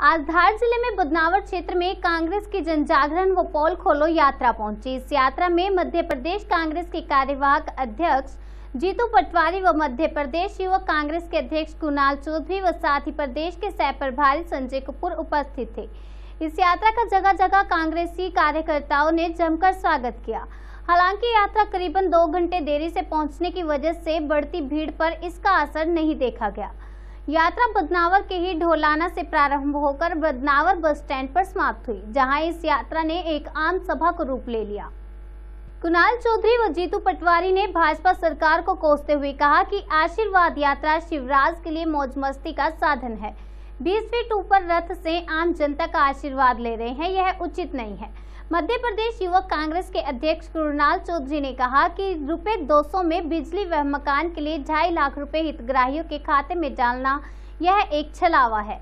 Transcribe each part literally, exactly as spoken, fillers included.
आज धार जिले में बुदनावर क्षेत्र में कांग्रेस की जनजागरण व पोल खोलो यात्रा पहुंची। इस यात्रा में मध्य प्रदेश कांग्रेस के कार्यवाहक अध्यक्ष जीतू पटवारी व मध्य प्रदेश युवक कांग्रेस के अध्यक्ष कुणाल चौधरी व साथ ही प्रदेश के सह प्रभारी संजय कपूर उपस्थित थे। इस यात्रा का जगह जगह कांग्रेसी कार्यकर्ताओं ने जमकर स्वागत किया। हालांकि यात्रा करीबन दो घंटे देरी से पहुंचने की वजह से बढ़ती भीड़ पर इसका असर नहीं देखा गया। यात्रा बदनावर के ही ढोलाना से प्रारंभ होकर बदनावर बस स्टैंड पर समाप्त हुई, जहां इस यात्रा ने एक आम सभा को रूप ले लिया। कुणाल चौधरी व जीतू पटवारी ने भाजपा सरकार को कोसते हुए कहा कि आशीर्वाद यात्रा शिवराज के लिए मौज मस्ती का साधन है। बीस फीट ऊपर रथ से आम जनता का आशीर्वाद ले रहे हैं, यह उचित नहीं है। मध्य प्रदेश युवक कांग्रेस के अध्यक्ष कुणाल चौधरी ने कहा कि रुपए दो सौ में बिजली व मकान के लिए ढाई लाख रुपए हितग्राहियों के खाते में डालना यह एक छलावा है।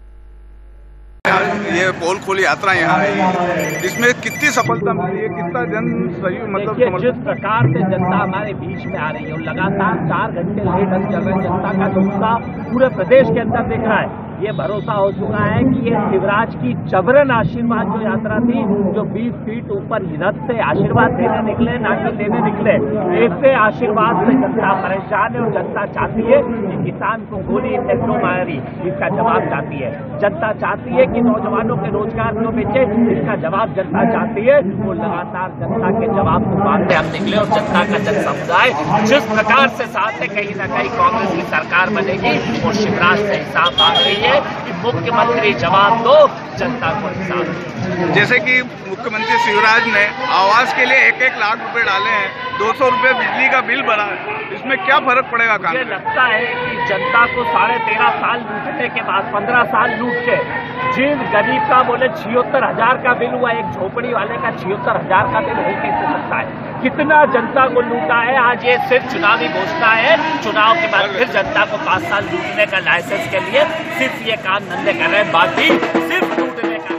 ये पोल खोली यात्रा यहाँ है, इसमें कितनी सफलता मिली है, कितना जन सही मतलब जिस प्रकार से जनता हमारे बीच में आ रही है और लगातार चार घंटे लेट हम चल रहे हैं, जनता का जुस्सा पूरे प्रदेश के अंदर दिख रहा है। ये भरोसा हो चुका है कि ये शिवराज की जबरन आशीर्वाद जो यात्रा थी, जो बीस फीट ऊपर रथ से आशीर्वाद देने निकले, नाटी देने निकले, ऐसे आशीर्वाद से जनता परेशान है और जनता चाहती है कि किसान को गोली टेक्नो मारी, इसका जवाब चाहती है। जनता चाहती है कि नौजवानों के रोजगार को बेचे, इसका जवाब जनता चाहती है। वो लगातार जनता के जवाब को मांगते हम निकले और जनता का जन समुदाय जिस प्रकार से साथ है, कहीं ना कहीं कांग्रेस की सरकार बनेगी और शिवराज से हिसाब मांग रही है कि मुख्यमंत्री जवाब दो, जनता को हिसाब। जैसे कि मुख्यमंत्री शिवराज ने आवास के लिए एक एक लाख रुपए डाले हैं, दो सौ रुपए बिजली का बिल भरा है, इसमें क्या फर्क पड़ेगा? मुझे लगता है कि जनता को साढ़े तेरह साल लूटने के बाद पंद्रह साल लूट के जिन गरीब का बोले छिहत्तर हजार का बिल हुआ, एक झोपड़ी वाले का छिहत्तर हजार का बिल हो कैसे सकता है? कितना जनता को लूटा है। आज ये सिर्फ चुनावी घोषणा है, चुनाव के बाद फिर जनता को पांच साल लूटने का लाइसेंस के लिए सिर्फ ये काम धंधे कर रहे हैं, बाकी सिर्फ लूटने का।